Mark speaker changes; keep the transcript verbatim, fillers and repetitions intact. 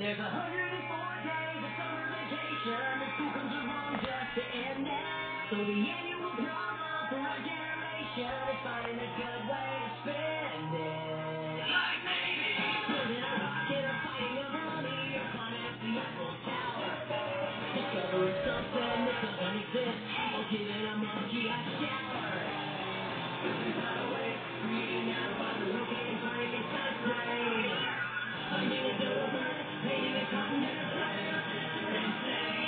Speaker 1: There's a hundred and four days of summer vacation. The school comes along just to end it. So the annual problem for our generation is finding a good way to spend it. Like maybe building a rocket or fighting a mummy or climbing the Eiffel Tower. Discovering something that doesn't exist or giving a monkey a shower. Building satellites, reading out about the looking brain inside brain. Finding a dodo bird, painting a cotton head, insane.